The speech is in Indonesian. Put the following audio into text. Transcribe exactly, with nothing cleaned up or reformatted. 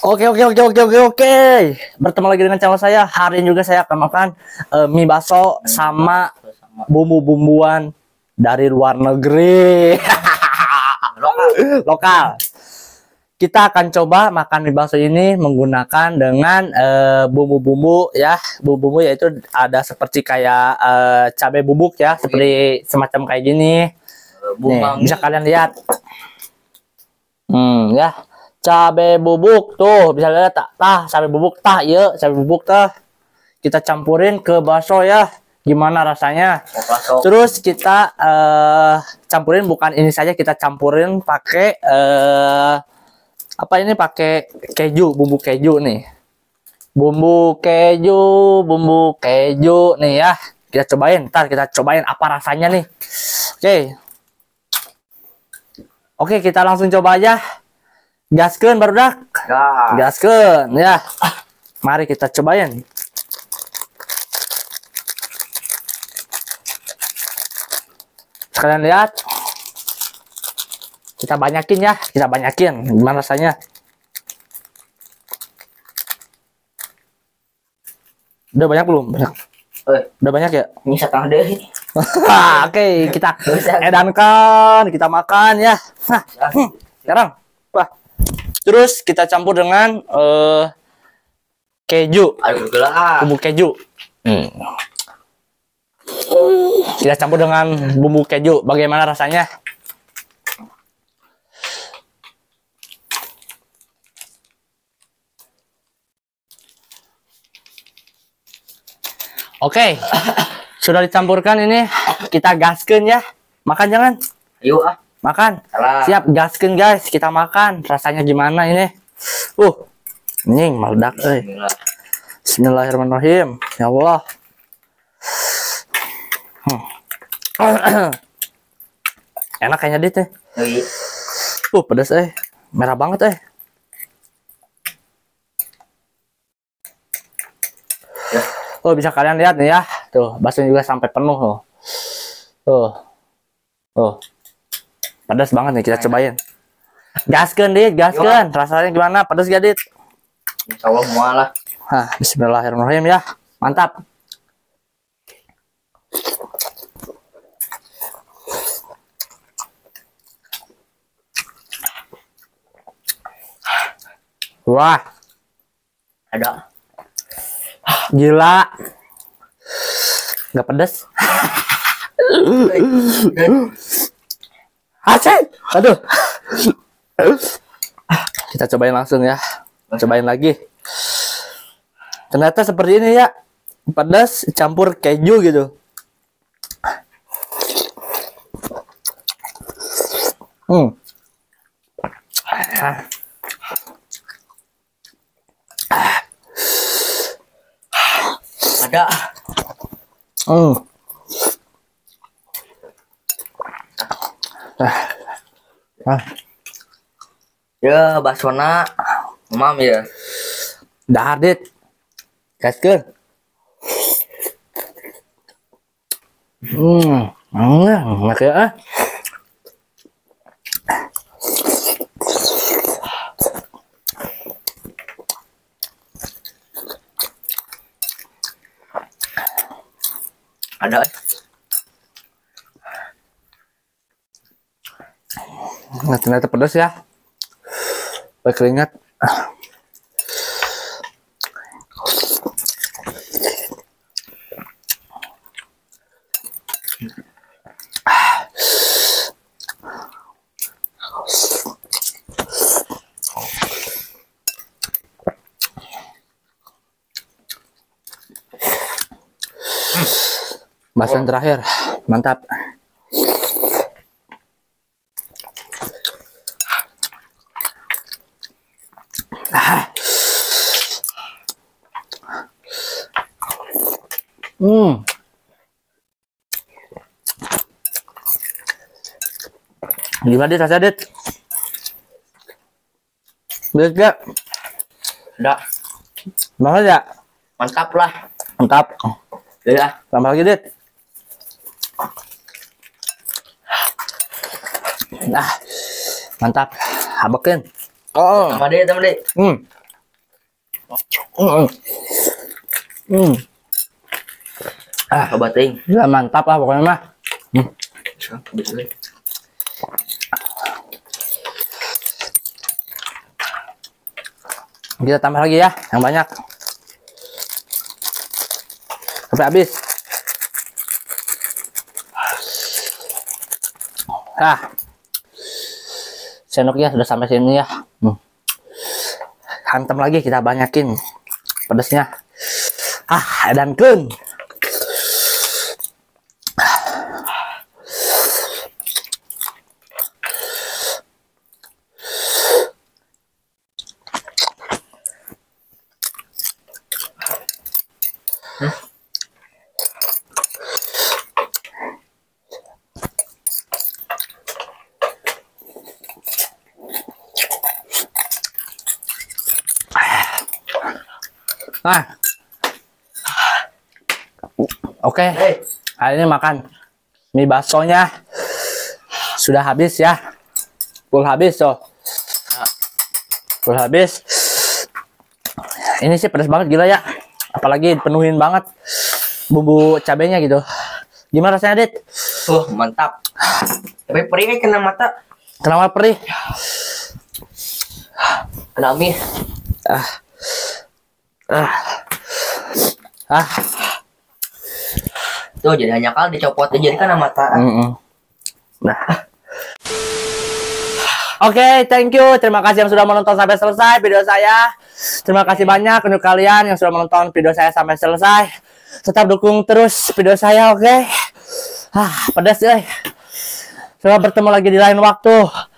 Oke oke oke oke oke oke. Bertemu lagi dengan channel saya. Hari ini juga saya akan makan uh, mie bakso sama bumbu-bumbuan dari luar negeri. Lokal. Lokal. Kita akan coba makan mie bakso ini menggunakan dengan bumbu-bumbu uh, ya. Bumbu-bumbu yaitu ada seperti kayak uh, cabai bubuk ya, seperti semacam kayak gini. Nih, bisa kalian lihat. Hmm, ya. Cabai bubuk tuh bisa lihat tak tah cabai bubuk tah ya cabai bubuk tah kita campurin ke bakso ya, gimana rasanya. Terus kita uh, campurin, bukan ini saja, kita campurin pakai uh, apa ini, pakai keju, bumbu keju nih, bumbu keju bumbu keju nih ya. Kita cobain, ntar kita cobain apa rasanya nih. Oke oke kita langsung coba aja. Gaskeun barudak. Ya. Gaskeun ya. Mari kita cobain. Sekalian lihat. Kita banyakin ya, kita banyakin. Gimana rasanya? Udah banyak belum? Banyak. Udah banyak ya? Ini setengah deh. Oke, kita edankan, kita makan ya. Nah, sekarang. Wah. Terus kita campur dengan uh, keju, bumbu keju. Hmm. Kita campur dengan bumbu keju. Bagaimana rasanya? Oke, sudah dicampurkan ini. Kita gaskeun ya. Makan jangan. Ayo ah. Makan. Salah. Siap, gaskeun guys, kita makan. Rasanya gimana ini? Uh, nying meledak euy. Bismillahirrahmanirrahim. Ya Allah. Hmm. Enak kayaknya dit teh. Uh, pedas eh. Merah banget eh. Ya. Oh, bisa kalian lihat nih ya. Tuh, baksonya juga sampai penuh loh. Tuh. Tuh. Pedas banget nih, kita cobain. Gaskeun dit, gaskeun. Rasanya gimana? Pedas gak dit? Insyaallah mualah. Hah, bismillahirrahmanirrahim ya. Mantap. Wah. Ada. Gila. Gak pedas. Asik. Aduh. Kita cobain langsung ya. Cobain lagi. Ternyata seperti ini ya. Pedas campur keju gitu. Hmm. Ada. Hmm. Ah. Ya, basona mam ya. Dah dit. Gaskeun. Hmm, enak ya. Ada. Nah, ternyata pedas ya. Pakai keringat. Bahasan terakhir, mantap. Hmm. Gimana dit rasanya dit? Beres gak? Udah. Banget ya? Mantap lah. Mantap. Ya. Tambah lagi dit. Nah, mantap. Habekin. Oh. Sama deh, sama deh. Hmm. Hmm. Hmm. Ah, coba ting. Gila, mantap lah pokoknya mah. Hmm. Bisa. Kita tambah lagi ya, yang banyak. Sampai habis. Ah. Sendoknya sudah sampai sini ya. Hmm. Hantam lagi, kita banyakin pedasnya. Ah, dan kun. Nah, oke, okay. Hey. Hari ini makan mie baksonya sudah habis ya, full habis so, full habis. Ini sih pedas banget gila ya, apalagi penuhin banget bumbu cabenya gitu. Gimana rasanya, Dit? Oh, mantap. Tapi perih kena mata. Kenapa perih? Kena mie. Ah. Ah. Ah. Tuh jadi hanya kal dicopot aja jadi kena mata. Mm -mm. Nah. Oke, okay, thank you. Terima kasih yang sudah menonton sampai selesai video saya. Terima kasih banyak untuk kalian yang sudah menonton video saya sampai selesai. Tetap dukung terus video saya, oke? Okay? Ah, pedas, eh. Sampai bertemu lagi di lain waktu.